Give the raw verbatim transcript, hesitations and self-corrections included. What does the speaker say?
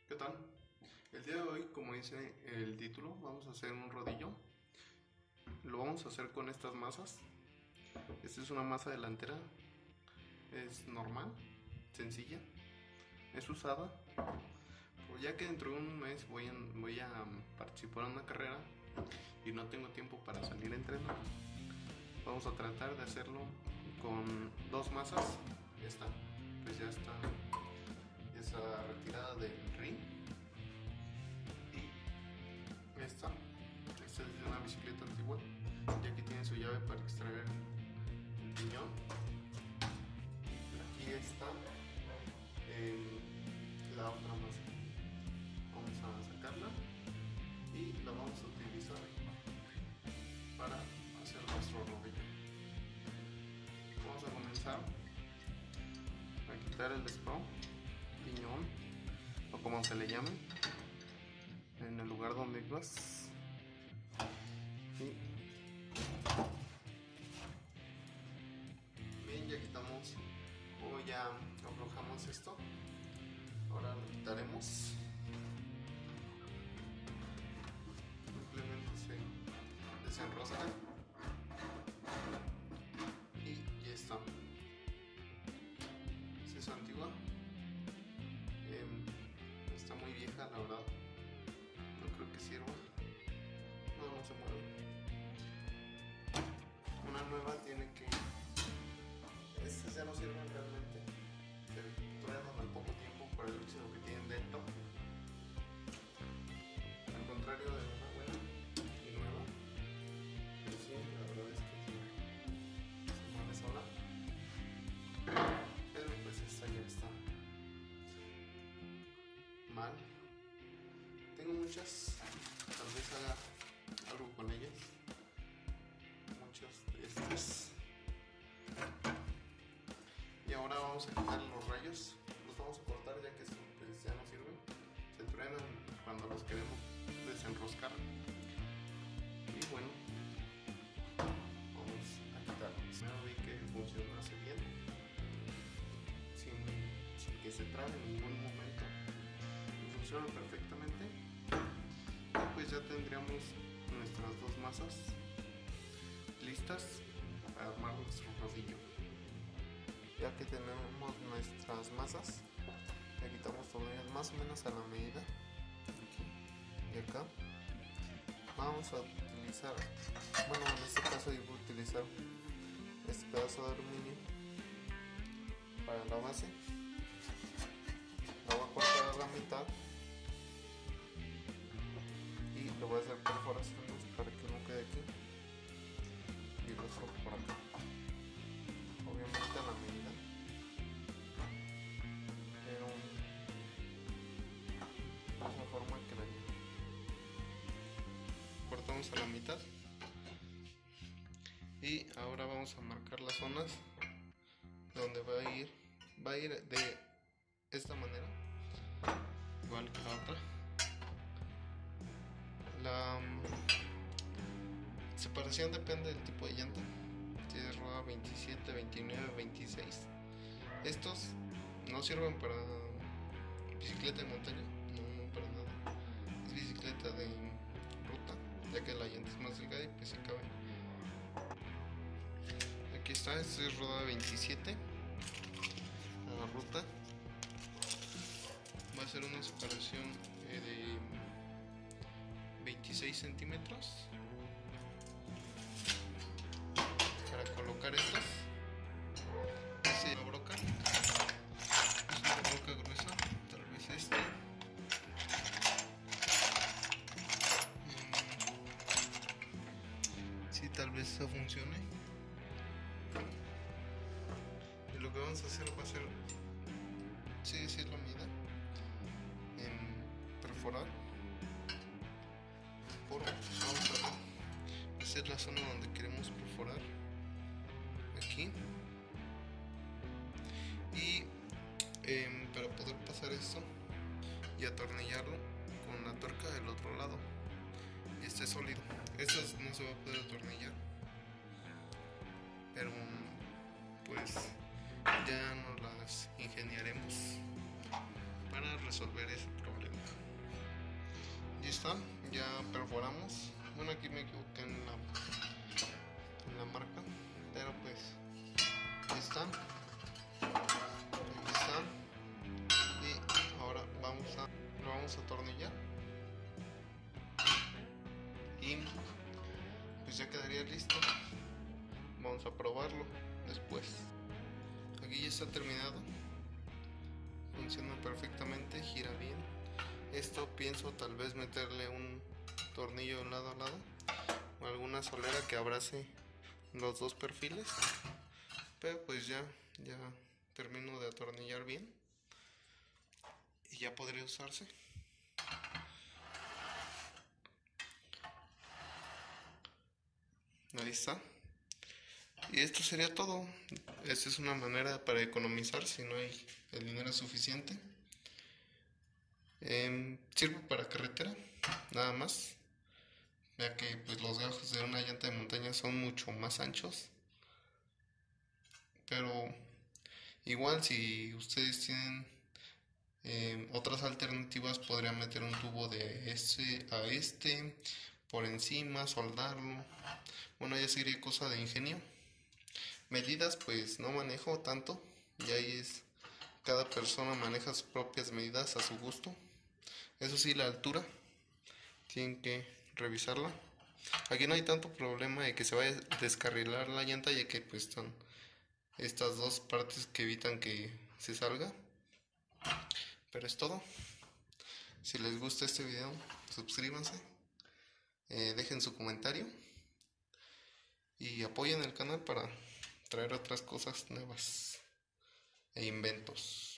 ¿Qué tal? El día de hoy, como dice el título, vamos a hacer un rodillo. Lo vamos a hacer con estas masas. Esta es una masa delantera, es normal, sencilla, es usada. Pues ya que dentro de un mes voy a, voy a participar en una carrera y no tengo tiempo para salir a entrenar, vamos a tratar de hacerlo con dos masas. Esta pues ya está esa retirada del ring, y esta esta es de una bicicleta antigua, y aquí tiene su llave para extraer el piñón. Aquí está eh, la otra masa, vamos a sacarla y la vamos a utilizar para hacer nuestro rodillo. Vamos a comenzar a quitar el screw, piñón o como se le llame, en el lugar donde ibas. Y bien, ya quitamos o ya aflojamos esto. Ahora lo quitaremos. Simplemente se desenrosca y ya está. Es antigua, eh, está muy vieja, la verdad. No creo que sirva. No, no se mueve. Una nueva tiene que... Estas ya no sirven realmente. Se truenan al poco tiempo por el óxido que tienen dentro. Al contrario de una buena y nueva. Pero sí, la verdad es que sí, se mueve sola. Pero pues esta ya está mal. Tengo muchas, tal vez haga algo con ellas. Muchas de estas. Y ahora vamos a quitar los rayos. Los vamos a cortar ya que estos pues, ya no sirven. Se truenan cuando los queremos desenroscar. Y bueno, vamos a quitarlos. Primero vi que funcionase bien, sin, sin que se trabe en ningún momento. Funciona perfectamente. Y pues ya tendríamos nuestras dos masas listas para armar nuestro rodillo. Ya que tenemos nuestras masas, le quitamos tornillos más o menos a la medida. Aquí y acá. Vamos a utilizar, bueno, en este caso yo voy a utilizar este pedazo de aluminio para la base. La voy a cortar a la mitad y lo voy a hacer perforaciones para que no quede aquí y lo otro por acá, obviamente a la medida, pero de esa forma que la cortamos a la mitad. Y ahora vamos a marcar las zonas donde va a ir va a ir de esta manera, igual que la otra. La um, separación depende del tipo de llanta, si es rueda veintisiete, veintinueve, veintiséis. Estos no sirven para bicicleta de montaña, no, no para nada. Es bicicleta de ruta, ya que la llanta es más delgada y pues se cabe. Aquí está, esta es rueda veintisiete. La ruta va a ser una separación eh, de veintiséis centímetros para colocar estas. Es una broca, es una broca gruesa, tal vez esta. Si sí, tal vez esta funcione. Y lo que vamos a hacer va a ser, sí, sí es la medida, en perforar. Por, vamos a hacer la zona donde queremos perforar, aquí. Y eh, para poder pasar esto y atornillarlo con la tuerca del otro lado y este sólido. Esto no se va a poder atornillar, pero pues ya nos las ingeniaremos para resolver ese problema. está, ya perforamos. Bueno, aquí me equivoqué en la, en la marca, pero pues ahí está, aquí está. Y ahora vamos a lo vamos a atornillar y pues ya quedaría listo. Vamos a probarlo después. Aquí ya está terminado, funciona perfectamente, gira bien. Esto pienso tal vez meterle un tornillo de lado a lado o alguna solera que abrace los dos perfiles, pero pues ya ya termino de atornillar bien y ya podría usarse. Ahí está. Y esto sería todo. Esta es una manera para economizar si no hay el dinero suficiente. Eh, sirve para carretera, nada más, ya que pues los gajos de una llanta de montaña son mucho más anchos. Pero igual si ustedes tienen eh, otras alternativas, podrían meter un tubo de este a este por encima, soldarlo. Bueno, ya sería cosa de ingenio. Medidas pues no manejo tanto, y ahí es, cada persona maneja sus propias medidas a su gusto. Eso sí, la altura tienen que revisarla. Aquí no hay tanto problema de que se vaya a descarrilar la llanta, ya que pues están estas dos partes que evitan que se salga. Pero es todo. Si les gusta este video, suscríbanse, eh, dejen su comentario y apoyen el canal para traer otras cosas nuevas e inventos.